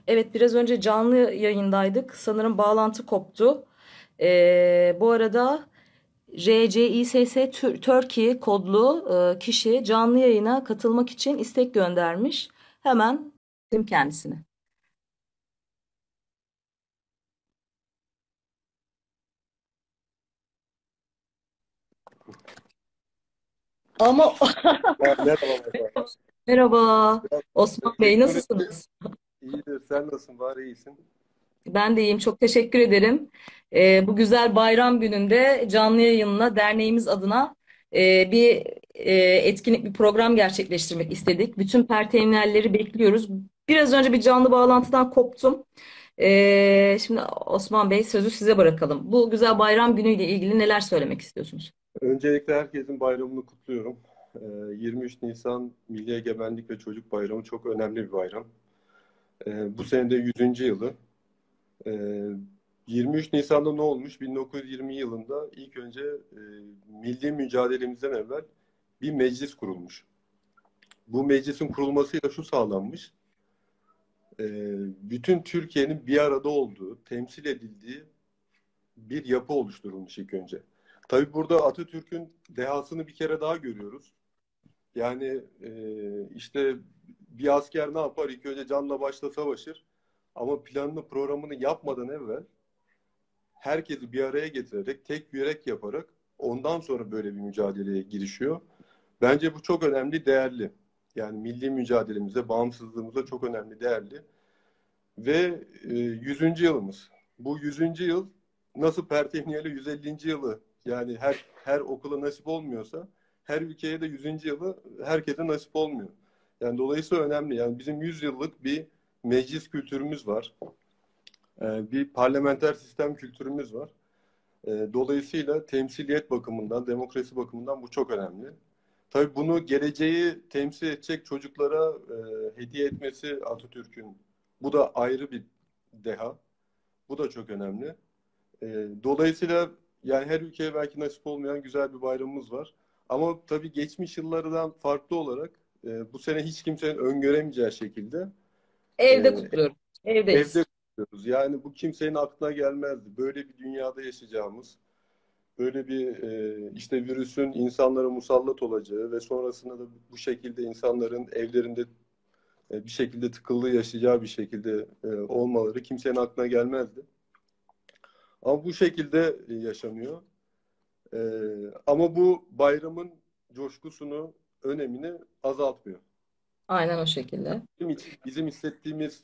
Evet, biraz önce canlı yayındaydık. Sanırım bağlantı koptu. Bu arada RCİSS Turkey kodlu kişi canlı yayına katılmak için istek göndermiş. Hemen kendisini. Ama Merhaba Mehmet. merhaba Biraz Osman Bey, teknoloji nasılsınız? iyidir. Sen nasılsın? Bari iyisin. Ben de iyiyim. Çok teşekkür ederim. Bu güzel bayram gününde canlı yayınla derneğimiz adına bir etkinlik, bir program gerçekleştirmek istedik. Bütün perteynelleri bekliyoruz. Biraz önce bir canlı bağlantıdan koptum. Şimdi Osman Bey, sözü size bırakalım. Bu güzel bayram günüyle ilgili neler söylemek istiyorsunuz? Öncelikle herkesin bayramını kutluyorum. 23 Nisan Milli Egemenlik ve Çocuk Bayramı çok önemli bir bayram. Bu sene de 100. yılı. Ee, 23 Nisan'da ne olmuş? 1920 yılında ilk önce milli mücadelemizden evvel bir meclis kurulmuş. Bu meclisin kurulmasıyla şu sağlanmış. Bütün Türkiye'nin bir arada olduğu, temsil edildiği bir yapı oluşturulmuş ilk önce. Tabii burada Atatürk'ün dehasını bir kere daha görüyoruz. Yani işte bir asker ne yapar? İlk önce canla başla savaşır. Ama planını, programını yapmadan evvel herkesi bir araya getirerek, tek yürek yaparak ondan sonra böyle bir mücadeleye girişiyor. Bence bu çok önemli, değerli. Yani milli mücadelemize, bağımsızlığımıza çok önemli, değerli. Ve 100. yılımız. Bu 100. yıl nasıl Pertemniyeli 150. yılı yani her okula nasip olmuyorsa her ülkeye de 100. yılı herkese nasip olmuyor. Yani dolayısıyla önemli. Yani bizim 100 yıllık bir meclis kültürümüz var. Bir parlamenter sistem kültürümüz var. Dolayısıyla temsiliyet bakımından, demokrasi bakımından bu çok önemli. Tabii bunu geleceği temsil edecek çocuklara hediye etmesi Atatürk'ün bu da ayrı bir deha. Bu da çok önemli. Dolayısıyla yani her ülkeye belki nasip olmayan güzel bir bayramımız var. Ama tabii geçmiş yıllardan farklı olarak bu sene hiç kimsenin öngöremeyeceği şekilde Evde e, kutluyorum. Evdeyiz. evde kutluyoruz. Yani bu kimsenin aklına gelmezdi. Böyle bir dünyada yaşayacağımız, böyle bir işte virüsün insanlara musallat olacağı ve sonrasında da bu şekilde insanların evlerinde bir şekilde tıkıldığı yaşayacağı bir şekilde olmaları kimsenin aklına gelmezdi. Ama bu şekilde yaşanıyor. E, Ama bu bayramın coşkusunu, önemini azaltmıyor. Aynen o şekilde. Bizim hissettiğimiz,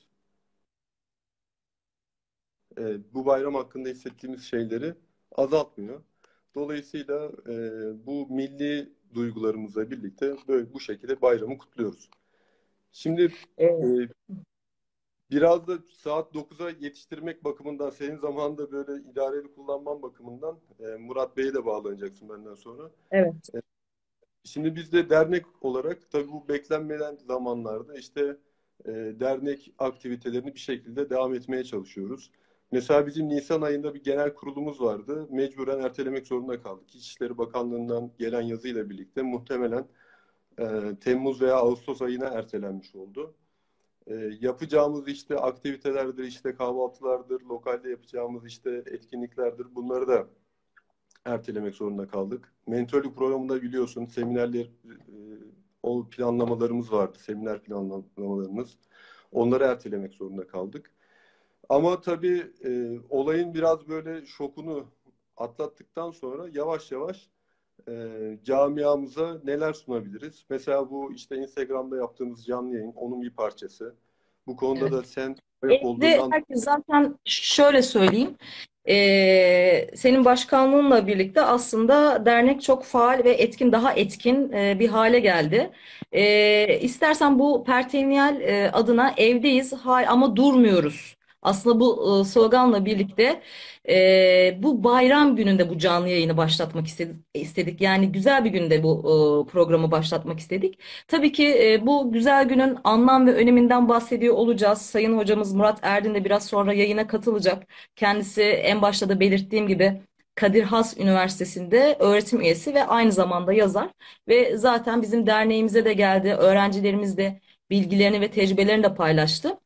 bu bayram hakkında hissettiğimiz şeyleri azaltmıyor. Dolayısıyla bu milli duygularımızla birlikte böyle bu şekilde bayramı kutluyoruz. Şimdi e, Evet. biraz da saat 9'a yetiştirmek bakımından, senin zamanında böyle idareli kullanman bakımından Murat Bey'e de bağlanacaksın benden sonra. Evet. Şimdi biz de dernek olarak tabii bu beklenmeyen zamanlarda işte dernek aktivitelerini bir şekilde devam etmeye çalışıyoruz. Mesela bizim Nisan ayında bir genel kurulumuz vardı. Mecburen ertelemek zorunda kaldık. İçişleri Bakanlığı'ndan gelen yazıyla birlikte muhtemelen Temmuz veya Ağustos ayına ertelenmiş oldu. Yapacağımız işte aktivitelerdir, işte kahvaltılardır, lokalde yapacağımız işte etkinliklerdir. Bunları da ertelemek zorunda kaldık. Mentörlük programında biliyorsun seminerler, o planlamalarımız vardı, seminer planlamalarımız. Onları ertelemek zorunda kaldık. Ama tabii olayın biraz böyle şokunu atlattıktan sonra yavaş yavaş camiamıza neler sunabiliriz? Mesela bu işte Instagram'da yaptığımız canlı yayın onun bir parçası. Bu konuda Evet. da sen sebep Evde olduğundan herkes zaten şöyle söyleyeyim. Senin başkanlığınla birlikte aslında dernek çok faal ve etkin, daha etkin bir hale geldi. İstersen bu Pertemniyel adına evdeyiz ama durmuyoruz. Aslında bu sloganla birlikte bu bayram gününde bu canlı yayını başlatmak istedik. Yani güzel bir günde bu programı başlatmak istedik. Tabii ki bu güzel günün anlam ve öneminden bahsediyor olacağız. Sayın hocamız Murat Erdin de biraz sonra yayına katılacak. Kendisi en başta da belirttiğim gibi Kadir Has Üniversitesi'nde öğretim üyesi ve aynı zamanda yazar. Ve zaten bizim derneğimize de geldi. Öğrencilerimiz de bilgilerini ve tecrübelerini de paylaştı.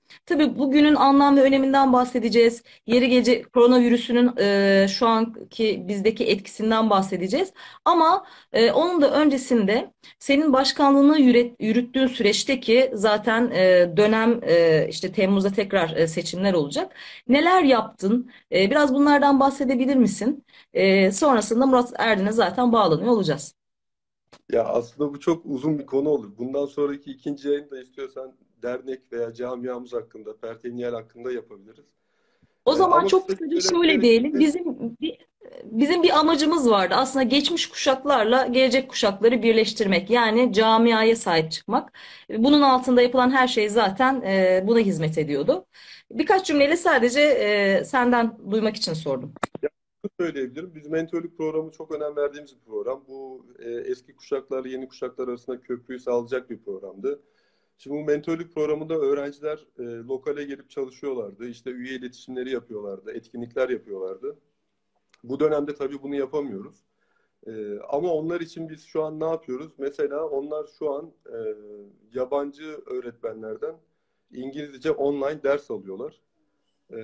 Tabii bugünün anlam ve öneminden bahsedeceğiz. Yeri gelecek koronavirüsünün şu anki bizdeki etkisinden bahsedeceğiz. Ama onun da öncesinde senin başkanlığını yürüttüğün süreçteki zaten dönem işte Temmuz'da tekrar seçimler olacak. Neler yaptın? Biraz bunlardan bahsedebilir misin? Sonrasında Murat Erdin'e zaten bağlanıyor olacağız. Ya aslında bu çok uzun bir konu olur. Bundan sonraki ikinci yayını da istiyorsan dernek veya camiamız hakkında, Pertemniyel hakkında yapabiliriz. O zaman Ama çok kısaca kısaca söylemek şöyle diyelim. gerekirse Bizim bir amacımız vardı. Aslında geçmiş kuşaklarla gelecek kuşakları birleştirmek. Yani camiaya sahip çıkmak. Bunun altında yapılan her şey zaten buna hizmet ediyordu. Birkaç cümleyle sadece senden duymak için sordum. şunu söyleyebilirim. Biz mentörlük programı çok önem verdiğimiz bir program. Bu eski kuşaklarla yeni kuşaklar arasında köprüyü sağlayacak bir programdı. Şimdi bu mentörlük programında öğrenciler lokale gelip çalışıyorlardı. İşte üye iletişimleri yapıyorlardı, etkinlikler yapıyorlardı. Bu dönemde tabii bunu yapamıyoruz. Ama onlar için biz şu an ne yapıyoruz? Mesela onlar şu an yabancı öğretmenlerden İngilizce online ders alıyorlar. E,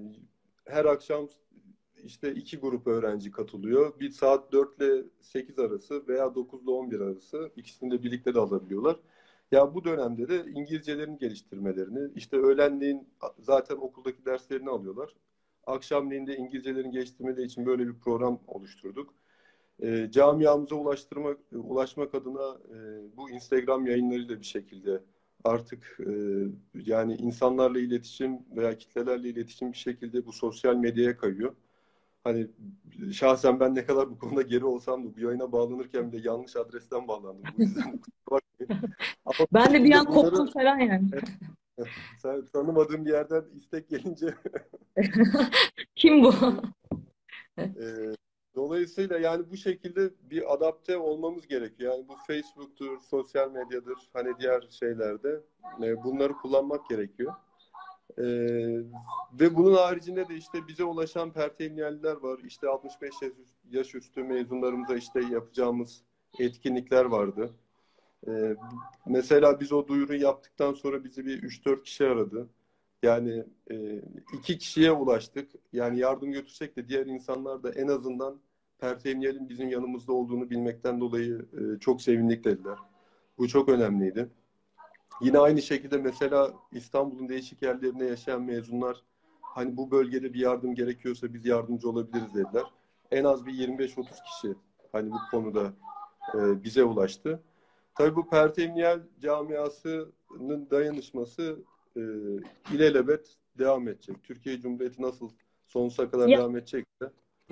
Her akşam işte iki grup öğrenci katılıyor. Bir saat 4 ile 8 arası veya 9 ile 11 arası ikisini de birlikte de alabiliyorlar. Ya bu dönemde de İngilizcelerini geliştirmelerini, işte öğlenleyin zaten okuldaki derslerini alıyorlar. Akşamleyin de İngilizcelerini geliştirmeleri için böyle bir program oluşturduk. Camiamıza ulaşmak adına bu Instagram yayınlarıyla bir şekilde artık yani insanlarla iletişim veya kitlelerle iletişim bir şekilde bu sosyal medyaya kayıyor. Hani şahsen ben ne kadar bu konuda geri olsam da bu yayına bağlanırken bile yanlış adresten bağlandım. Bu yüzden kusura bakmayın. Ama bir Ben de bir şekilde an koptum bunları falan yani. sen tanımadığım bir yerden istek gelince Kim bu? Ee, dolayısıyla yani bu şekilde bir adapte olmamız gerekiyor. Yani bu Facebook'tur, sosyal medyadır, hani diğer şeylerde bunları kullanmak gerekiyor. Ee, Ve bunun haricinde de işte bize ulaşan pertemniyeliler var. İşte 65 yaş üstü mezunlarımıza işte yapacağımız etkinlikler vardı. Ee, Mesela biz o duyuruyu yaptıktan sonra bizi bir 3-4 kişi aradı. Yani iki kişiye ulaştık. Yani yardım götürsek de diğer insanlar da en azından Pertemniyel'in bizim yanımızda olduğunu bilmekten dolayı çok sevindik dediler. Bu çok önemliydi. Yine aynı şekilde mesela İstanbul'un değişik yerlerinde yaşayan mezunlar hani bu bölgede bir yardım gerekiyorsa biz yardımcı olabiliriz dediler. En az bir 25-30 kişi hani bu konuda bize ulaştı. Tabii bu Pertemniyel camiasının dayanışması e, ilelebet devam edecek. Türkiye Cumhuriyeti nasıl sonsuza kadar devam edecekse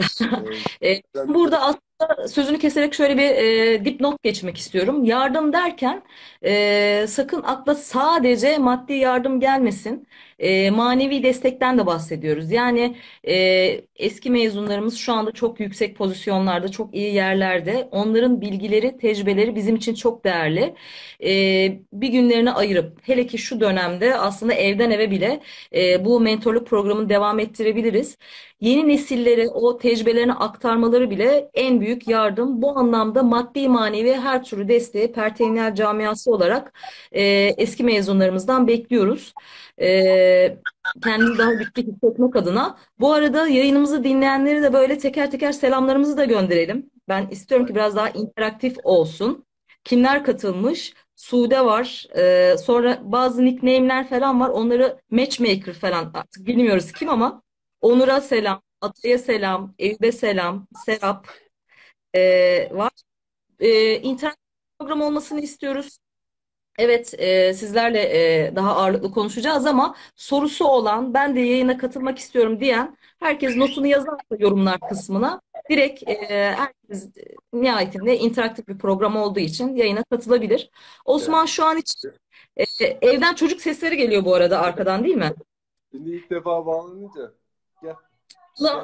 Burada ben aslında sözünü keserek şöyle bir dipnot geçmek istiyorum. Yardım derken sakın akla sadece maddi yardım gelmesin. Manevi destekten de bahsediyoruz. Yani e, eski mezunlarımız şu anda çok yüksek pozisyonlarda, çok iyi yerlerde. Onların bilgileri, tecrübeleri bizim için çok değerli. Bir günlerini ayırıp, hele ki şu dönemde aslında evden eve bile bu mentorluk programını devam ettirebiliriz. Yeni nesillere o tecrübelerini aktarmaları bile en büyük yardım. Bu anlamda maddi manevi her türlü desteği Perteynel camiası olarak eski mezunlarımızdan bekliyoruz. E, Kendimizi daha güçlü hissetmek adına. Bu arada yayınımızı dinleyenleri de böyle teker teker selamlarımızı da gönderelim. Ben istiyorum ki biraz daha interaktif olsun. Kimler katılmış? Sude var. Sonra bazı nickname'ler falan var. Onları matchmaker falan artık bilmiyoruz kim ama Onur'a selam, Atay'a selam, Eyüp'e selam, Serap var. İnternet program olmasını istiyoruz. Evet, sizlerle daha ağırlıklı konuşacağız ama sorusu olan, ben de yayına katılmak istiyorum diyen herkes notunu yazarsa yorumlar kısmına direkt herkes nihayetinde interaktif bir program olduğu için yayına katılabilir. yani, Osman şu an hiç evden çocuk sesleri geliyor bu arada arkadan değil mi? şimdi ilk defa bağlanınca gel gel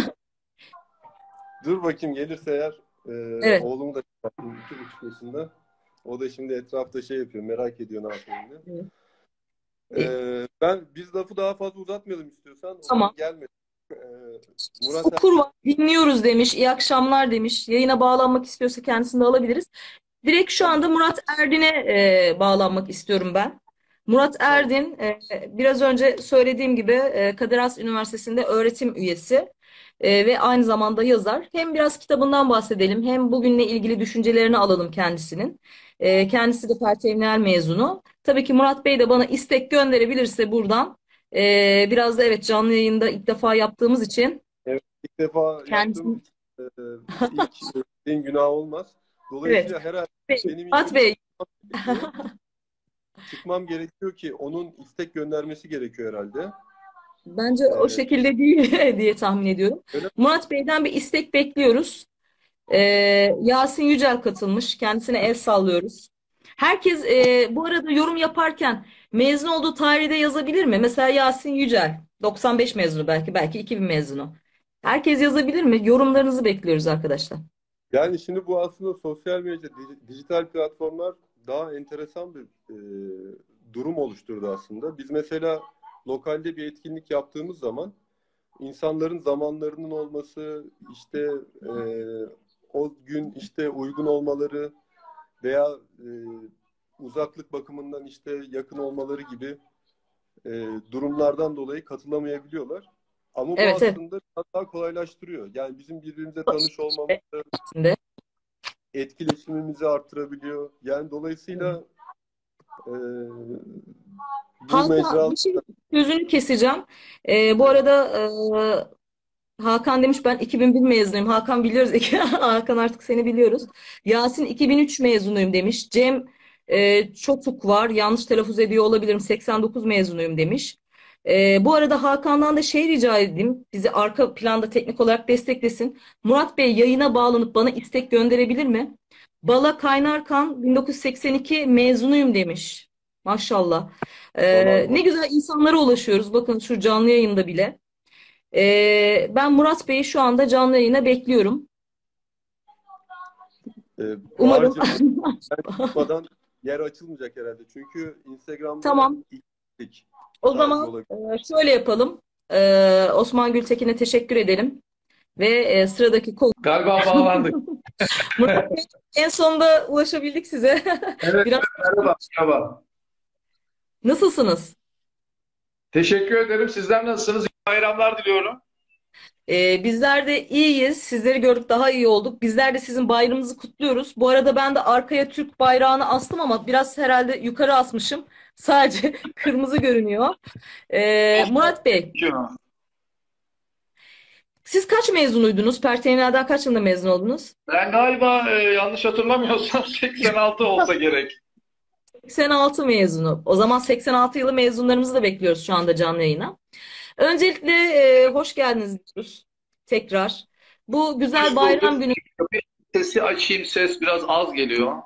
dur bakayım gelirse eğer Evet. oğlumu da çıkartayım 2,5 yaşında. O da şimdi etrafta şey yapıyor merak ediyor ne yapayım diye. E, Biz lafı daha fazla uzatmayalım istiyorsan. O tamam. gelmedi. Ee, Murat Okur var, dinliyoruz demiş, iyi akşamlar demiş. Yayına bağlanmak istiyorsa kendisini de alabiliriz. Direkt şu tamam. anda Murat Erdin'e bağlanmak istiyorum ben. Murat Tamam. Erdin, biraz önce söylediğim gibi Kadir Has Üniversitesi'nde öğretim üyesi ve aynı zamanda yazar. Hem biraz kitabından bahsedelim, hem bugünle ilgili düşüncelerini alalım kendisinin. Kendisi de Pertevniyel mezunu. Tabii ki Murat Bey de bana istek gönderebilirse buradan, biraz da evet canlı yayında ilk defa yaptığımız için Evet, ilk defa yaptığımız kendisini, için ilk günah olmaz. evet, Dolayısıyla herhalde benim Murat ilgim Bey, gerekiyor. Çıkmam gerekiyor ki onun istek göndermesi gerekiyor herhalde. bence o E, şekilde değil diye tahmin ediyorum. öyle Murat Bey'den bir istek bekliyoruz. Ee, Yasin Yücel katılmış. Kendisine el sallıyoruz. Herkes bu arada yorum yaparken mezun olduğu tarihi de yazabilir mi? Mesela Yasin Yücel, 95 mezunu, belki 2000 mezunu. Herkes yazabilir mi? Yorumlarınızı bekliyoruz arkadaşlar. Yani şimdi bu aslında sosyal medya, dijital platformlar daha enteresan bir durum oluşturdu aslında. Biz mesela lokalde bir etkinlik yaptığımız zaman insanların zamanlarının olması, işte e, o gün işte uygun olmaları veya uzaklık bakımından işte yakın olmaları gibi durumlardan dolayı katılamayabiliyorlar. Ama bu Evet, evet. aslında biraz daha kolaylaştırıyor. Yani bizim birbirimize tanış olmamızı, Şimdi. etkileşimimizi artırabiliyor. Yani dolayısıyla e, bu Hakan, mecra bir şey sözünü keseceğim. Bu arada Hakan demiş ben 2001 mezunuyum. Hakan biliyoruz. Hakan artık seni biliyoruz. Yasin 2003 mezunuyum demiş. Cem Çotuk var. Yanlış telaffuz ediyor olabilirim. 89 mezunuyum demiş. Bu arada Hakan'dan da şey rica edeyim. Bizi arka planda teknik olarak desteklesin. Murat Bey yayına bağlanıp bana istek gönderebilir mi? Bala Kaynarkan 1982 mezunuyum demiş. Maşallah. Ne donanma. güzel insanlara ulaşıyoruz. Bakın şu canlı yayında bile. Ben Murat Bey'i şu anda canlı yayına bekliyorum. Umarım. Bahar'cığım ben çıkmadan yer açılmayacak herhalde. Çünkü Instagram'da Tamam. ilk O sadece zaman olabilir. şöyle yapalım. Osman Gültekin'e teşekkür edelim. Ve sıradaki konu. Galiba bağlandık. Murat Bey, en sonunda ulaşabildik size. Evet, Biraz merhaba, merhaba. nasılsınız? Teşekkür ederim. Sizler nasılsınız? İyi bayramlar diliyorum. Bizler de iyiyiz. Sizleri gördük daha iyi olduk. Bizler de sizin bayramınızı kutluyoruz. Bu arada ben de arkaya Türk bayrağını astım ama biraz herhalde yukarı asmışım. Sadece kırmızı görünüyor. Murat Bey, siz kaç mezunuydunuz? Perteynel'den kaç yılında mezun oldunuz? Ben galiba yanlış hatırlamıyorsam 86 olsa gerek. 86 mezunu. O zaman 86 yılı mezunlarımızı da bekliyoruz şu anda canlı yayına. Öncelikle hoş geldiniz diyoruz tekrar. Bu güzel Hoş bulduk. bayram günü Bir sesi açayım, ses biraz az geliyor.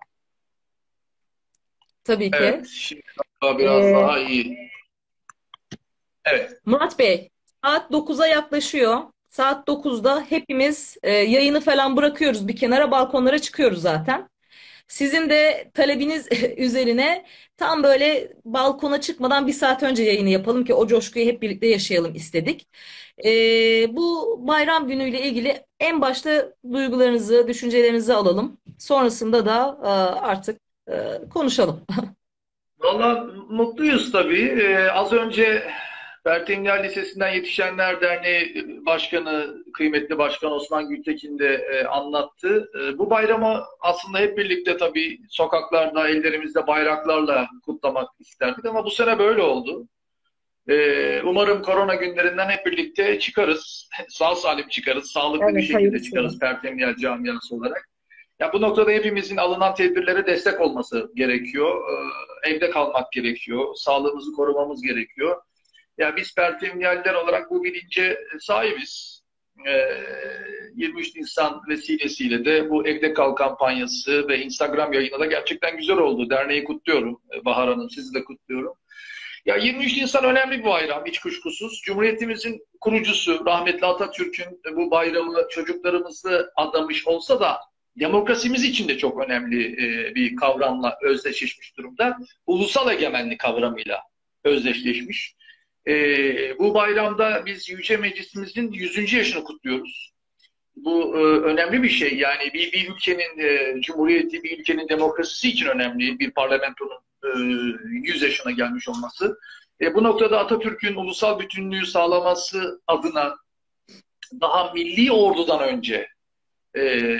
tabii ki. Evet, şimdi galiba biraz E, daha iyi. Evet. Murat Bey, saat 9'a yaklaşıyor. Saat 9'da hepimiz yayını falan bırakıyoruz. Bir kenara balkonlara çıkıyoruz zaten. Sizin de talebiniz üzerine tam böyle balkona çıkmadan bir saat önce yayını yapalım ki o coşkuyu hep birlikte yaşayalım istedik. Bu bayram günüyle ilgili en başta duygularınızı, düşüncelerinizi alalım. Sonrasında da artık konuşalım. Valla mutluyuz tabii. Az önce Pertemniyel Lisesi'nden Yetişenler Derneği Başkanı, kıymetli Başkan Osman Gültekin de anlattı. Bu bayramı aslında hep birlikte tabii sokaklarda, ellerimizde bayraklarla kutlamak isterdik ama bu sene böyle oldu. Umarım korona günlerinden hep birlikte çıkarız. Sağ salim çıkarız, sağlıklı bir Evet, şekilde hayırlısı. çıkarız Pertemniyel camiası olarak. Ya bu noktada hepimizin alınan tedbirlere destek olması gerekiyor. Evde kalmak gerekiyor. Sağlığımızı korumamız gerekiyor. Ya biz Pertemniyeller olarak bu bilince sahibiz. 23 Nisan vesilesiyle de bu Evde Kal kampanyası ve Instagram yayını da gerçekten güzel oldu. Derneği kutluyorum. Bahar Hanım, sizi de kutluyorum. Ya 23 Nisan önemli bir bayram, hiç kuşkusuz. Cumhuriyetimizin kurucusu rahmetli Atatürk'ün bu bayramı çocuklarımızı adamış olsa da demokrasimiz için de çok önemli bir kavramla özdeşleşmiş durumda. Ulusal egemenlik kavramıyla özdeşleşmiş. Bu bayramda biz Yüce Meclisimizin 100. yaşını kutluyoruz. Bu önemli bir şey. Yani bir ülkenin cumhuriyeti, bir ülkenin demokrasisi için önemli. Bir parlamentonun 100 yaşına gelmiş olması. Bu noktada Atatürk'ün ulusal bütünlüğü sağlaması adına daha milli ordudan önce e,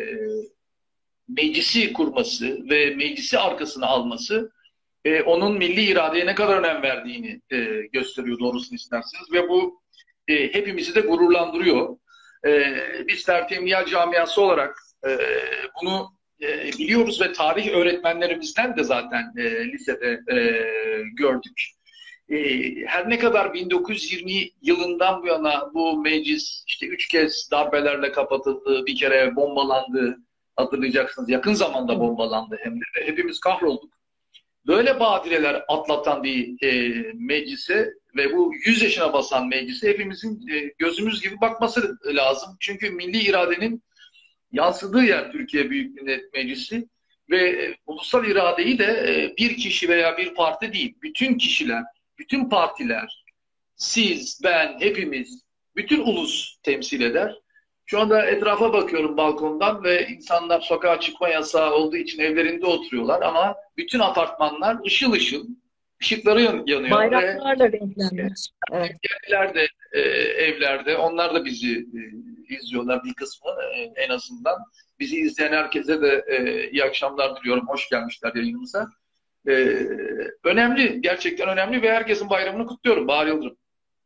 meclisi kurması ve meclisi arkasına alması onun milli iradeye ne kadar önem verdiğini gösteriyor doğrusunu isterseniz ve bu hepimizi de gururlandırıyor. Biz Tertemiyel camiası olarak bunu biliyoruz ve tarih öğretmenlerimizden de zaten lisede gördük. Her ne kadar 1920 yılından bu yana bu meclis işte 3 kez darbelerle kapatıldı, bir kere bombalandı, hatırlayacaksınız yakın zamanda bombalandı hem de hepimiz kahrolduk. Böyle badireler atlatan bir meclise ve bu 100 yaşına basan meclise hepimizin gözümüz gibi bakması lazım. Çünkü milli iradenin yansıdığı yer Türkiye Büyük Millet Meclisi ve ulusal iradeyi de bir kişi veya bir parti değil, bütün kişiler, bütün partiler, siz, ben, hepimiz, bütün ulus temsil eder. Şu anda etrafa bakıyorum balkondan ve insanlar sokağa çıkma yasağı olduğu için evlerinde oturuyorlar ama bütün apartmanlar ışıl ışıl, ışıkları yanıyor ve Bayraklarla renklenmiş. Evet. evlerde, evlerde onlar da bizi izliyorlar bir kısmı en azından. Bizi izleyen herkese de iyi akşamlar diliyorum. Hoş gelmişler yayınımıza. Önemli, gerçekten önemli ve herkesin bayramını kutluyorum. Bahar Yıldırım.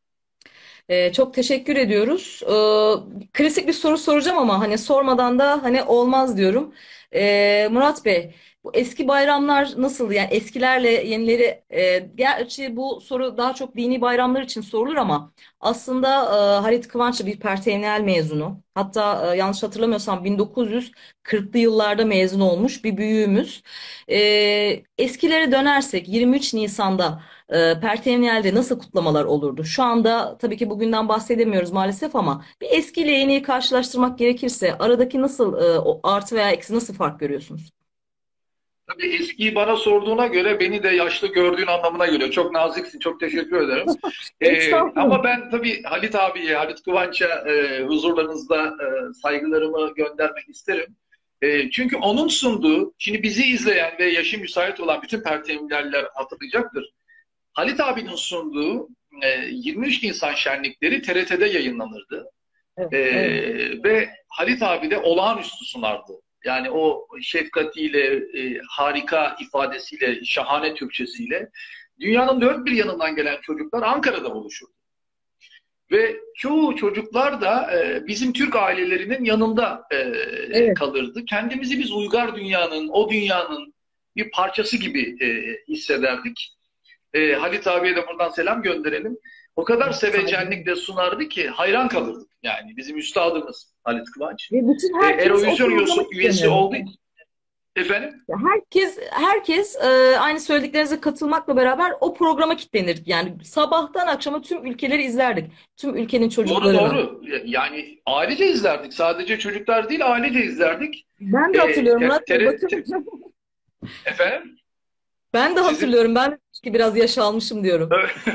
Çok teşekkür ediyoruz. Klasik bir soru soracağım ama hani sormadan da hani olmaz diyorum. Murat Bey, bu eski bayramlar nasıl? Yani eskilerle yenileri, gerçi bu soru daha çok dini bayramlar için sorulur ama aslında Halit Kıvanç bir Pertemniyel mezunu. Hatta yanlış hatırlamıyorsam 1940'lı yıllarda mezun olmuş bir büyüğümüz. Eskilere dönersek 23 Nisan'da Pertemniyel'de nasıl kutlamalar olurdu? Şu anda tabii ki bugünden bahsedemiyoruz maalesef ama bir eskiyle yeniyi karşılaştırmak gerekirse aradaki nasıl o artı veya eksi nasıl fark görüyorsunuz? Tabii eskiyi bana sorduğuna göre beni de yaşlı gördüğün anlamına geliyor. Çok naziksin, çok teşekkür ederim. Estağfurullah. Ama ben tabii Halit abiye, Halit Kıvanç'a huzurlarınızda saygılarımı göndermek isterim. Çünkü onun sunduğu, şimdi bizi izleyen ve yaşı müsait olan bütün Pertemniyeliler hatırlayacaktır. Halit abinin sunduğu 23 Nisan şenlikleri TRT'de yayınlanırdı. Evet, E, evet. ve Halit abi de olağanüstü sunardı. Yani o şefkatiyle, harika ifadesiyle, şahane Türkçesiyle dünyanın dört bir yanından gelen çocuklar Ankara'da buluşurdu. Ve çoğu çocuklar da bizim Türk ailelerinin yanında Evet. kalırdı. Kendimizi biz uygar dünyanın, o dünyanın bir parçası gibi hissederdik. Halit abiye de buradan selam gönderelim. O kadar Saygılar. sevecenlikle sunardı ki hayran kalırdık. Yani bizim üstadımız Halit Kıvanç. Ve bütün herkes o Eurovision programa üyesi kitleniyor. olduğu için efendim Herkes aynı söylediklerinize katılmakla beraber o programa kilitlenir. Yani sabahtan akşama tüm ülkeleri izlerdik. Tüm ülkenin doğru çocuklarını. doğru. Yani ailece izlerdik. Sadece çocuklar değil ailece izlerdik. Ben de E, hatırlıyorum te, Murat Bey. tere- Bakın efendim ben de sizin hatırlıyorum. Ben de ki biraz yaş almışım diyorum.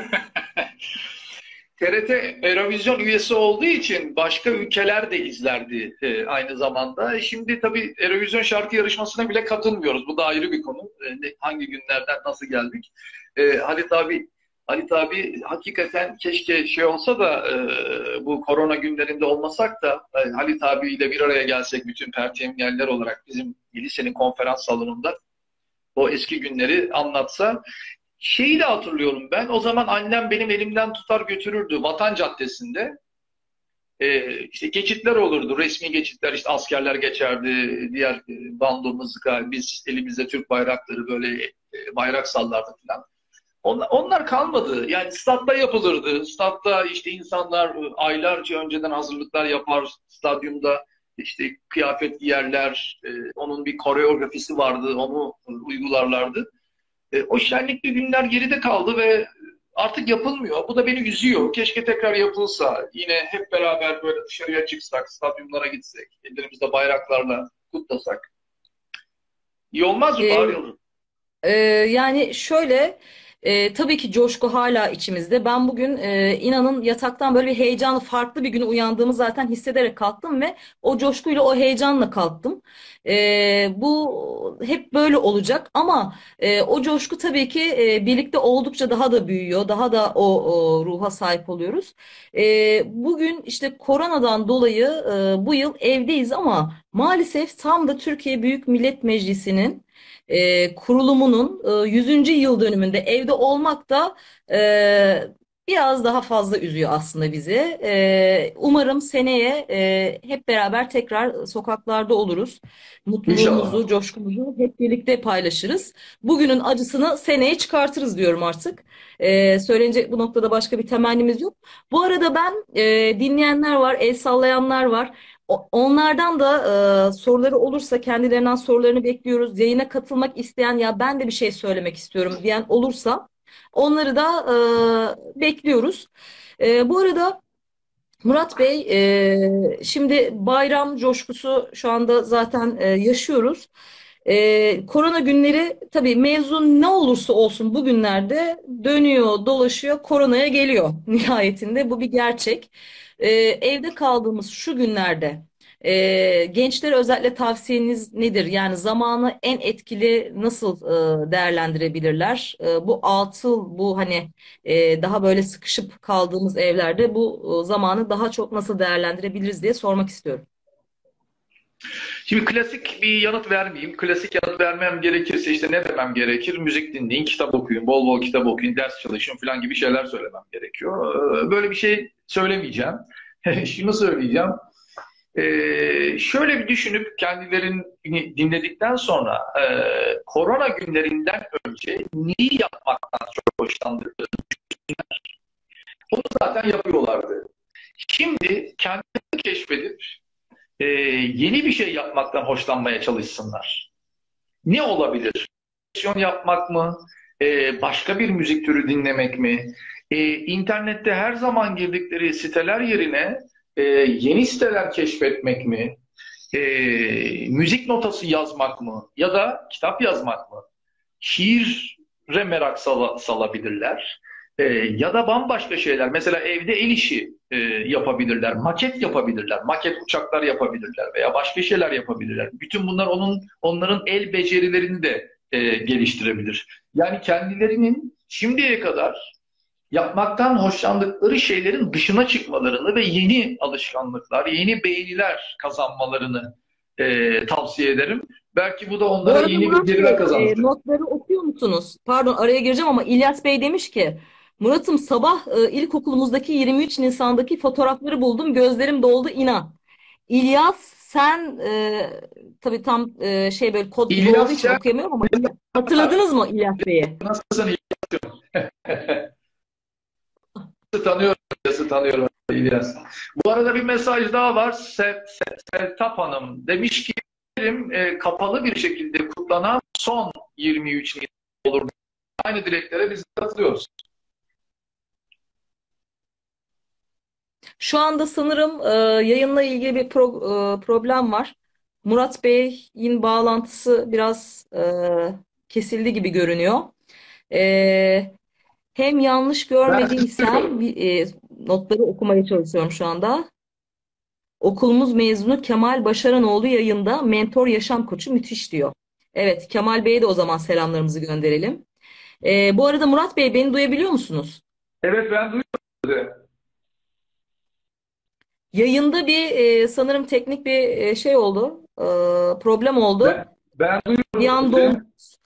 TRT Eurovision üyesi olduğu için başka ülkeler de izlerdi aynı zamanda. Şimdi tabii Eurovision şarkı yarışmasına bile katılmıyoruz. Bu da ayrı bir konu. Hangi günlerden nasıl geldik? Halit abi Halit abi hakikaten keşke şey olsa da bu korona günlerinde olmasak da Halit abiyle bir araya gelsek bütün Pertemniyeller olarak bizim lisenin konferans salonunda o eski günleri anlatsa. Şeyi de hatırlıyorum ben. O zaman annem benim elimden tutar götürürdü Vatan Caddesi'nde. İşte geçitler olurdu. Resmi geçitler işte askerler geçerdi. Diğer bando, mızıka, biz elimizde Türk bayrakları böyle bayrak sallardık falan. Onlar kalmadı. Yani statta yapılırdı. Statta işte insanlar aylarca önceden hazırlıklar yapar. Stadyumda işte kıyafet giyerler. Onun bir koreografisi vardı. Onu uygularlardı. O şenlikli günler geride kaldı ve artık yapılmıyor. Bu da beni üzüyor. Keşke tekrar yapılsa. Yine hep beraber böyle dışarıya çıksak, stadyumlara gitsek, ellerimizde bayraklarla kutlasak. İyi olmaz mı Bahar Ee, Yıldırım? Yani şöyle Tabii ki coşku hala içimizde. Ben bugün inanın yataktan böyle bir heyecanlı, farklı bir güne uyandığımı zaten hissederek kalktım ve o coşkuyla, o heyecanla kalktım. Bu hep böyle olacak ama o coşku tabii ki birlikte oldukça daha da büyüyor, daha da o ruha sahip oluyoruz. Bugün işte koronadan dolayı bu yıl evdeyiz ama maalesef tam da Türkiye Büyük Millet Meclisi'nin kurulumunun 100. yıl dönümünde evde olmak da biraz daha fazla üzüyor aslında bizi. Umarım seneye hep beraber tekrar sokaklarda oluruz. İnşallah. Mutluluğumuzu, coşkumuzu hep birlikte paylaşırız. Bugünün acısını seneye çıkartırız diyorum artık. Söylenecek bu noktada başka bir temennimiz yok. Bu arada ben dinleyenler var, el sallayanlar var. Onlardan da soruları olursa kendilerinden sorularını bekliyoruz. Yayına katılmak isteyen ya ben de bir şey söylemek istiyorum diyen olursa onları da bekliyoruz. Bu arada Murat Bey, şimdi bayram coşkusu şu anda zaten yaşıyoruz. Korona günleri tabii mevzu ne olursa olsun bugünlerde dönüyor, dolaşıyor, koronaya geliyor nihayetinde. Bu bir gerçek. Evde kaldığımız şu günlerde gençlere özellikle tavsiyeniz nedir? Yani zamanı en etkili nasıl değerlendirebilirler? Bu atıl, bu hani daha böyle sıkışıp kaldığımız evlerde bu zamanı daha çok nasıl değerlendirebiliriz diye sormak istiyorum. Şimdi klasik bir yanıt vermeyeyim. Klasik yanıt vermem gerekirse işte ne demem gerekir? Müzik dinleyin, kitap okuyun, bol bol kitap okuyun, ders çalışın falan gibi şeyler söylemem gerekiyor. Böyle bir şey söylemeyeceğim. Şunu söyleyeceğim. Şöyle bir düşünüp kendilerini dinledikten sonra korona günlerinden önce neyi yapmaktan çok hoşlandıklarını onu zaten yapıyorlardı. Şimdi kendini keşfedip yeni bir şey yapmaktan hoşlanmaya çalışsınlar. Ne olabilir? Meditasyyon yapmak mı? Başka bir müzik türü dinlemek mi? İnternette her zaman girdikleri siteler yerine yeni siteler keşfetmek mi? Müzik notası yazmak mı? Ya da kitap yazmak mı? Şiire merak salabilirler. Ya da bambaşka şeyler. Mesela evde el işi yapabilirler. Maket yapabilirler. Maket uçaklar yapabilirler veya başka şeyler yapabilirler. Bütün bunlar onların el becerilerini de geliştirebilir. Yani kendilerinin şimdiye kadar yapmaktan hoşlandıkları şeylerin dışına çıkmalarını ve yeni alışkanlıklar, yeni beğeniler kazanmalarını tavsiye ederim. Belki bu da Bu onlara arada yeni Murat beceriler Bey, kazandırır. notları okuyor musunuz? Pardon araya gireceğim ama İlyas Bey demiş ki Murat'ım sabah ilkokulumuzdaki 23 Nisan'daki fotoğrafları buldum. Gözlerim doldu inan. İlyas sen tabii tam şey böyle kod gibi olduğu İlyas için Şen, okuyamıyorum ama hatırladınız mı İlyas Bey'i? nasılsın tanıyorum, İlyas'ı tanıyorum İlyas. Bu arada bir mesaj daha var. Sertap Hanım demiş ki kapalı bir şekilde kutlanan son 23 Nisan olur. Aynı dileklere biz de katılıyoruz. Şu anda sanırım yayınla ilgili bir problem var. Murat Bey'in bağlantısı biraz kesildi gibi görünüyor. E, Hem yanlış Ben görmediysem dinliyorum. notları okumaya çalışıyorum şu anda. Okulumuz mezunu Kemal Başaranoğlu yayında mentor yaşam koçu müthiş diyor. Evet, Kemal Bey'e de o zaman selamlarımızı gönderelim. Bu arada Murat Bey beni duyabiliyor musunuz? Evet ben duyuyorum. Yayında bir sanırım teknik bir şey oldu, problem oldu. Ben Bir duyuyorum an sizi. dondu.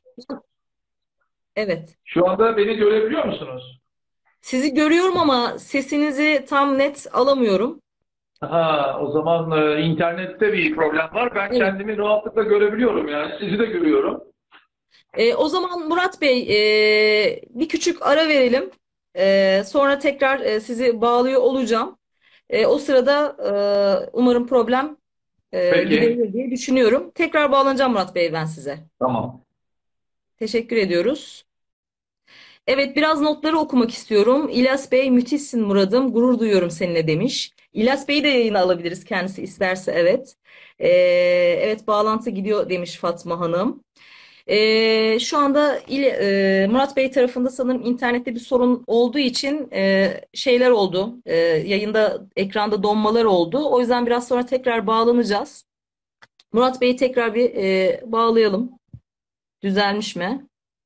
Evet. Şu anda beni görebiliyor musunuz? Sizi görüyorum ama sesinizi tam net alamıyorum. Ha, o zaman internette bir problem var. Ben Evet. kendimi rahatlıkla görebiliyorum yani. Sizi de görüyorum. O zaman Murat Bey bir küçük ara verelim. Sonra tekrar sizi bağlıyor olacağım. O sırada umarım problem Peki. giderilir diye düşünüyorum. Tekrar bağlanacağım Murat Bey ben size. Tamam. Teşekkür ediyoruz. Evet, biraz notları okumak istiyorum. İlyas Bey müthişsin Murat'ım. Gurur duyuyorum seninle demiş. İlyas Bey'i de yayına alabiliriz kendisi isterse evet. Ee, evet bağlantı gidiyor demiş Fatma Hanım. Şu anda Murat Bey tarafında sanırım internette bir sorun olduğu için şeyler oldu. Yayında, ekranda donmalar oldu. O yüzden biraz sonra tekrar bağlanacağız. Murat Bey'i tekrar bir bağlayalım. Düzelmiş mi?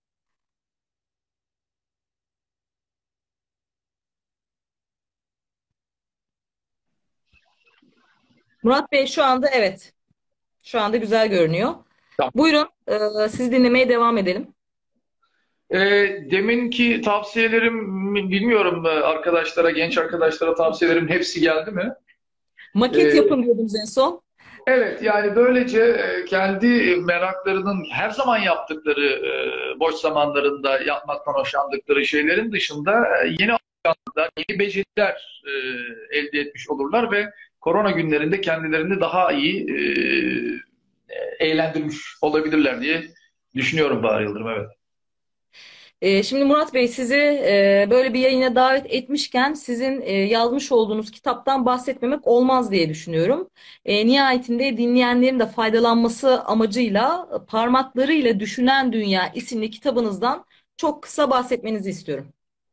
Murat Bey şu anda evet. Şu anda güzel görünüyor. Buyurun, sizi dinlemeye devam edelim. E, Deminki tavsiyelerim bilmiyorum arkadaşlara, genç arkadaşlara tavsiyelerim hepsi geldi mi? Maket E, yapın diyordunuz en son. evet yani böylece kendi meraklarının her zaman yaptıkları boş zamanlarında yapmaktan hoşlandıkları şeylerin dışında yeni alışkanlıklar, yeni beceriler elde etmiş olurlar ve korona günlerinde kendilerini daha iyi eğlendirmiş olabilirler diye düşünüyorum Bahar Yıldırım. Evet. Şimdi Murat Bey sizi böyle bir yayına davet etmişken sizin yazmış olduğunuz kitaptan bahsetmemek olmaz diye düşünüyorum. Nihayetinde dinleyenlerin de faydalanması amacıyla Parmaklarıyla Düşünen Dünya isimli kitabınızdan çok kısa bahsetmenizi istiyorum.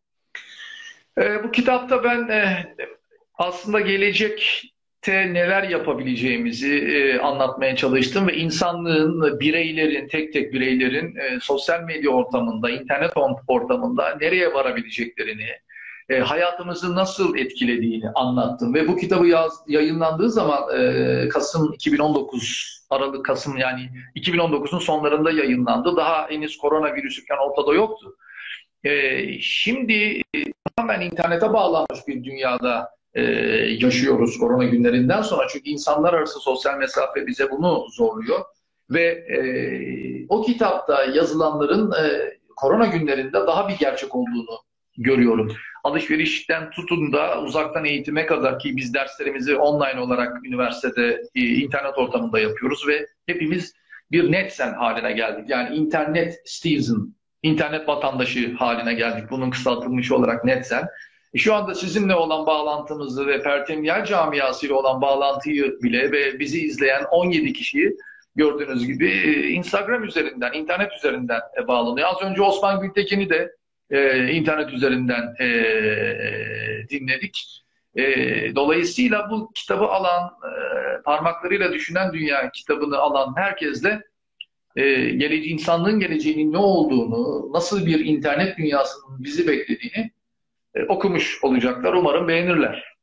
Bu kitapta ben aslında gelecekte neler yapabileceğimizi anlatmaya çalıştım ve insanlığın, bireylerin, tek tek bireylerin sosyal medya ortamında, internet ortamında nereye varabileceklerini, hayatımızı nasıl etkilediğini anlattım. Ve bu kitabı yayınlandığı zaman Kasım 2019, Aralık Kasım yani 2019'un sonlarında yayınlandı. Daha henüz koronavirüsüken ortada yoktu. Şimdi tamamen internete bağlanmış bir dünyada yaşıyoruz korona günlerinden sonra. Çünkü insanlar arası sosyal mesafe bize bunu zorluyor. Ve o kitapta yazılanların korona günlerinde daha bir gerçek olduğunu görüyorum. Alışverişten tutun da uzaktan eğitime kadar ki biz derslerimizi online olarak üniversitede internet ortamında yapıyoruz ve hepimiz bir netsen haline geldik. Yani internet citizen, internet vatandaşı haline geldik. Bunun kısaltılmış olarak netsen. Şu anda sizinle olan bağlantımızı ve Pertemniyel camiasıyla olan bağlantıyı bile ve bizi izleyen 17 kişiyi gördüğünüz gibi Instagram üzerinden, internet üzerinden bağlanıyor. Az önce Osman Gültekin'i de internet üzerinden dinledik. Dolayısıyla bu kitabı alan, Parmaklarıyla Düşünen Dünya kitabını alan herkesle insanlığın geleceğinin ne olduğunu, nasıl bir internet dünyasının bizi beklediğini okumuş olacaklar. Umarım beğenirler.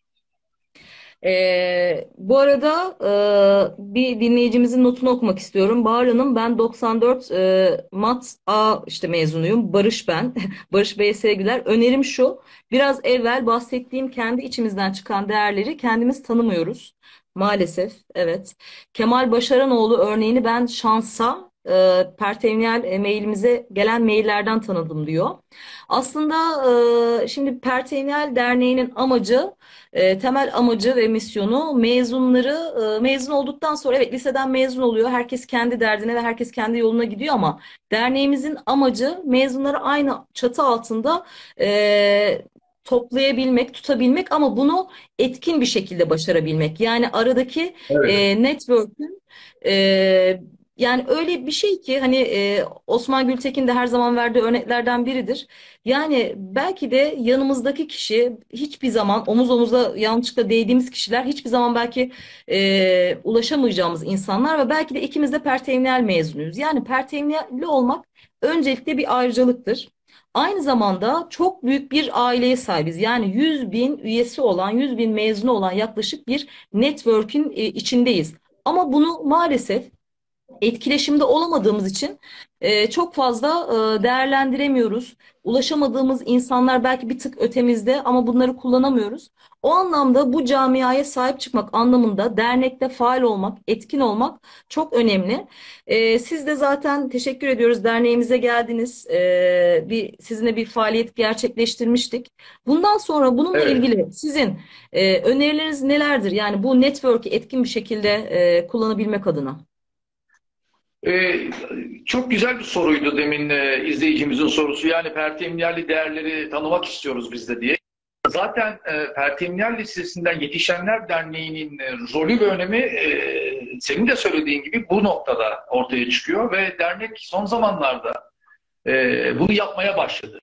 Bu arada bir dinleyicimizin notunu okumak istiyorum. Bahar Hanım, ben 94 Mat A işte mezunuyum. Barış ben. Barış Bey'e sevgiler. Önerim şu. Biraz evvel bahsettiğim kendi içimizden çıkan değerleri kendimiz tanımıyoruz. Maalesef. Evet. Kemal Başaranoğlu örneğini ben şansa Pertevniyel mailimize gelen maillerden tanıdım diyor. Aslında şimdi Pertevniyel Derneği'nin amacı temel amacı ve misyonu mezunları mezun olduktan sonra evet liseden mezun oluyor. Herkes kendi derdine ve herkes kendi yoluna gidiyor ama derneğimizin amacı mezunları aynı çatı altında toplayabilmek, tutabilmek ama bunu etkin bir şekilde başarabilmek. Yani aradaki Evet. network'ün e, yani öyle bir şey ki hani Osman Gültekin de her zaman verdiği örneklerden biridir. Yani belki de yanımızdaki kişi hiçbir zaman omuz omuza yanlışlıkla değdiğimiz kişiler hiçbir zaman belki ulaşamayacağımız insanlar ve belki de ikimiz de pertevniyel mezunuyuz. Yani pertevniyelli olmak öncelikle bir ayrıcalıktır. Aynı zamanda çok büyük bir aileye sahibiz. Yani 100 bin üyesi olan, 100 bin mezunu olan yaklaşık bir network'ün içindeyiz. Ama bunu maalesef etkileşimde olamadığımız için çok fazla değerlendiremiyoruz. Ulaşamadığımız insanlar belki bir tık ötemizde ama bunları kullanamıyoruz. O anlamda bu camiaya sahip çıkmak anlamında dernekte faal olmak, etkin olmak çok önemli. Siz de zaten teşekkür ediyoruz. Derneğimize geldiniz. Sizinle bir faaliyet gerçekleştirmiştik. Bundan sonra bununla Evet. ilgili sizin önerileriniz nelerdir? Yani bu network'ü etkin bir şekilde kullanabilmek adına. Ee, Çok güzel bir soruydu demin izleyicimizin sorusu. Yani pertemniyelli değerleri tanımak istiyoruz biz de diye. Zaten Pertemniyel Lisesi'nden Yetişenler Derneği'nin rolü ve önemi senin de söylediğin gibi bu noktada ortaya çıkıyor ve dernek son zamanlarda bunu yapmaya başladı.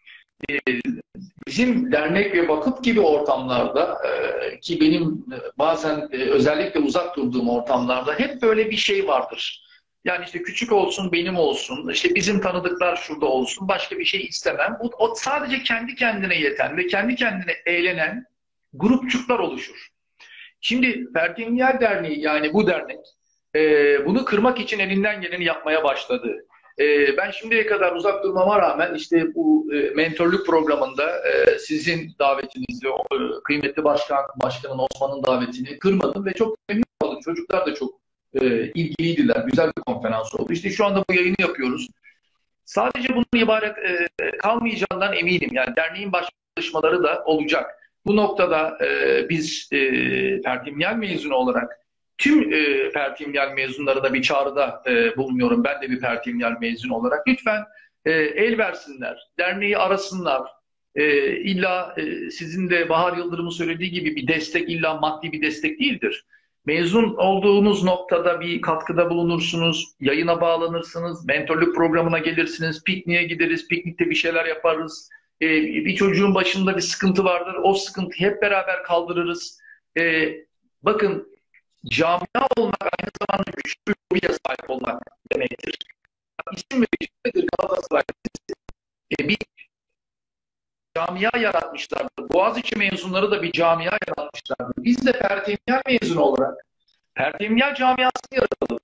Bizim dernek ve vakıf gibi ortamlarda ki benim bazen özellikle uzak durduğum ortamlarda hep böyle bir şey vardır. Yani işte küçük olsun, benim olsun, işte bizim tanıdıklar şurada olsun, başka bir şey istemem. O sadece kendi kendine yeten ve kendi kendine eğlenen grupçuklar oluşur. Şimdi Pertemniyel Derneği, yani bu dernek bunu kırmak için elinden geleni yapmaya başladı. Ben şimdiye kadar uzak durmama rağmen işte bu mentorluk programında sizin davetinizle, kıymetli başkanın Osman'ın davetini kırmadım ve çok memnun oldum. Çocuklar da çok ilgiliydiler. Güzel bir konferans oldu. İşte şu anda bu yayını yapıyoruz. Sadece bunun ibaret kalmayacağından eminim. Yani derneğin başka çalışmaları da olacak. Bu noktada biz Pertemniyel mezunu olarak tüm Pertemniyel mezunları da bir çağrıda bulunuyorum. Ben de bir Pertemniyel mezunu olarak. Lütfen el versinler, derneği arasınlar. İlla sizin de Bahar Yıldırım'ın söylediği gibi bir destek illa maddi bir destek değildir. Mezun olduğunuz noktada bir katkıda bulunursunuz, yayına bağlanırsınız, mentorluk programına gelirsiniz, pikniğe gideriz, piknikte bir şeyler yaparız. Bir çocuğun başında bir sıkıntı vardır, o sıkıntıyı hep beraber kaldırırız. Bakın, camia olmak aynı zamanda güçlü bir hobiye sahip olmak demektir. İsim ve nedir Galatasaray? Bir camia yaratmışlardır. Boğaziçi mezunları da bir camia yaratmışlardır. Biz de Pertemniyel mezunu olarak Pertemniyel camiasını yaratalım.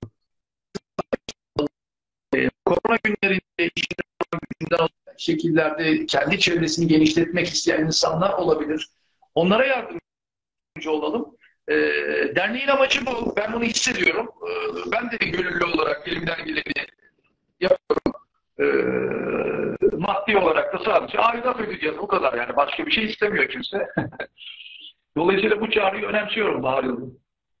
Korona günlerinde gücünden şekillerde kendi çevresini genişletmek isteyen insanlar olabilir. Onlara yardımcı olalım. Derneğin amacı bu. Ben bunu hissediyorum. Ben de bir gönüllü olarak elimden geleni yapıyorum. Maddi olarak da sadece aidat ödeyeceğiz. O kadar yani. Başka bir şey istemiyor kimse. Dolayısıyla bu çağrıyı önemsiyorum Bahar Yıldırım.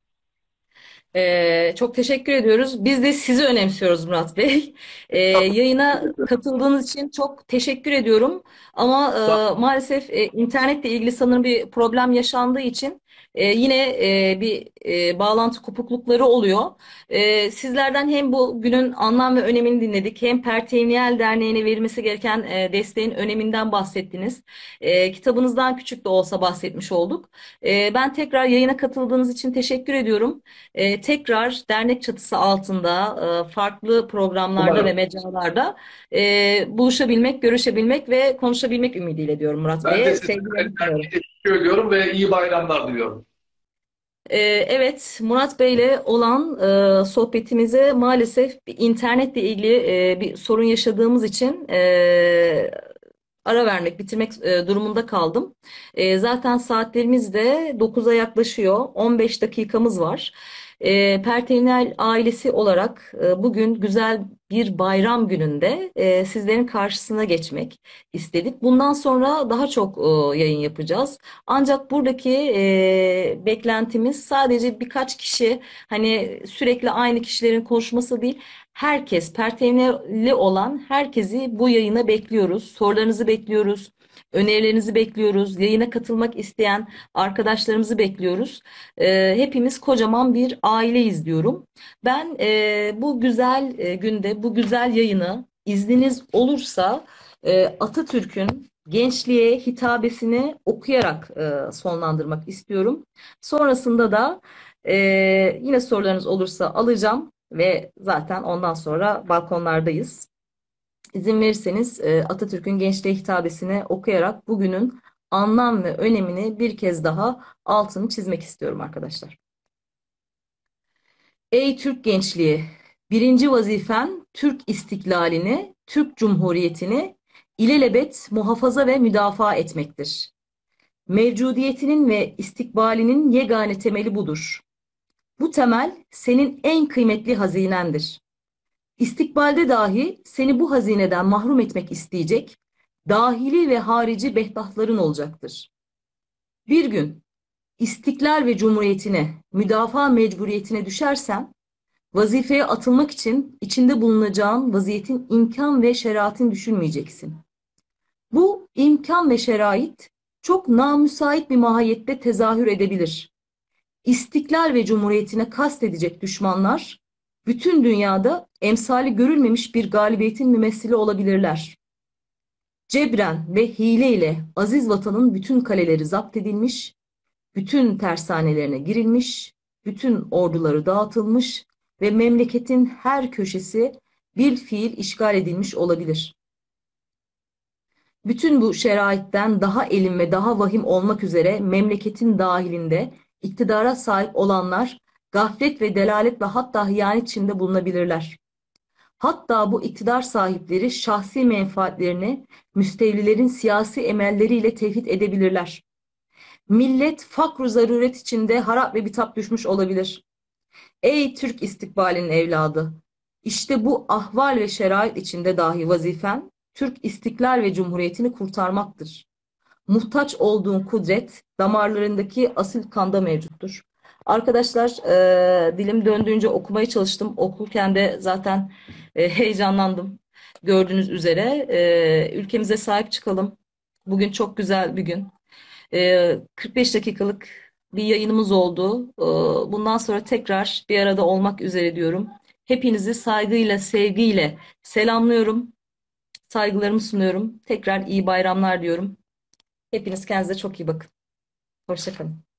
Çok teşekkür ediyoruz. Biz de sizi önemsiyoruz Murat Bey. Yayına katıldığınız için çok teşekkür ediyorum. Ama maalesef internetle ilgili sanırım bir problem yaşandığı için yine bir bağlantı kopuklukları oluyor. Sizlerden hem bu günün anlam ve önemini dinledik, hem Pertemniyel Derneği'ne verilmesi gereken desteğin öneminden bahsettiniz. Kitabınızdan küçük de olsa bahsetmiş olduk. Ben tekrar yayına katıldığınız için teşekkür ediyorum. Tekrar dernek çatısı altında farklı programlarda Umarım. ve mecralarda buluşabilmek, görüşebilmek ve konuşabilmek ümidiyle diyorum Murat Ben de Bey'e. size Sevgilerimi sunuyorum. teşekkür ediyorum ve iyi bayramlar diliyorum. Evet, Murat Bey'le olan sohbetimize maalesef bir internetle ilgili bir sorun yaşadığımız için ara vermek, bitirmek durumunda kaldım. Zaten saatlerimiz de 9'a yaklaşıyor. 15 dakikamız var. Pertemniyel ailesi olarak bugün güzel bir bayram gününde sizlerin karşısına geçmek istedik. Bundan sonra daha çok yayın yapacağız. Ancak buradaki beklentimiz sadece birkaç kişi, hani sürekli aynı kişilerin konuşması değil. Herkes, pertemniyeli olan herkesi bu yayına bekliyoruz. Sorularınızı bekliyoruz. Önerilerinizi bekliyoruz. Yayına katılmak isteyen arkadaşlarımızı bekliyoruz. Hepimiz kocaman bir aileyiz diyorum. Ben bu güzel günde, bu güzel yayını izniniz olursa Atatürk'ün gençliğe hitabesini okuyarak sonlandırmak istiyorum. Sonrasında da yine sorularınız olursa alacağım ve zaten ondan sonra balkonlardayız. İzin verirseniz Atatürk'ün gençliğe hitabesini okuyarak bugünün anlam ve önemini bir kez daha altını çizmek istiyorum arkadaşlar. Ey Türk gençliği, birinci vazifen Türk istiklalini, Türk Cumhuriyeti'ni ilelebet muhafaza ve müdafaa etmektir. Mevcudiyetinin ve istikbalinin yegane temeli budur. Bu temel senin en kıymetli hazinendir. İstikbalde dahi seni bu hazineden mahrum etmek isteyecek, dahili ve harici behtahtların olacaktır. Bir gün istiklal ve cumhuriyetine, müdafaa mecburiyetine düşersen, vazifeye atılmak için içinde bulunacağın vaziyetin imkan ve şeraitini düşünmeyeceksin. Bu imkan ve şerait çok namüsait bir mahiyette tezahür edebilir. İstiklal ve Cumhuriyetine kastedecek düşmanlar, bütün dünyada emsali görülmemiş bir galibiyetin mümessili olabilirler. Cebren ve hile ile aziz vatanın bütün kaleleri zapt edilmiş, bütün tersanelerine girilmiş, bütün orduları dağıtılmış ve memleketin her köşesi bir fiil işgal edilmiş olabilir. Bütün bu şeraitten daha elin ve daha vahim olmak üzere memleketin dahilinde iktidara sahip olanlar gaflet ve delalet ve hatta hıyanet içinde bulunabilirler. Hatta bu iktidar sahipleri şahsi menfaatlerini müstevlilerin siyasi emelleriyle tevhid edebilirler. Millet fakr-ı zaruret içinde harap ve bitap düşmüş olabilir. Ey Türk istikbalinin evladı! İşte bu ahval ve şerait içinde dahi vazifen, Türk istiklal ve cumhuriyetini kurtarmaktır. Muhtaç olduğun kudret, damarlarındaki asil kanda mevcuttur. Arkadaşlar, dilim döndüğünce okumaya çalıştım. Okurken de zaten heyecanlandım. Gördüğünüz üzere. Ülkemize sahip çıkalım. Bugün çok güzel bir gün. 45 dakikalık bir yayınımız oldu. Bundan sonra tekrar bir arada olmak üzere diyorum. Hepinizi saygıyla, sevgiyle selamlıyorum. Saygılarımı sunuyorum. Tekrar iyi bayramlar diyorum. Hepiniz kendinize çok iyi bakın. Hoşça kalın.